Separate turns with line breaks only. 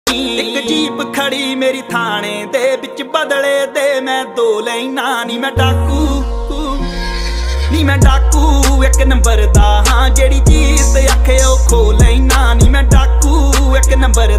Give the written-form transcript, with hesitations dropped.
एक जीप खड़ी मेरी थाने दे बिच बदले दे मैं दो लैना नी मैं डाकू एक नंबर दा हाँ जेड़ी चीज आखे ओ खो लैना नी मैं डाकू एक नंबर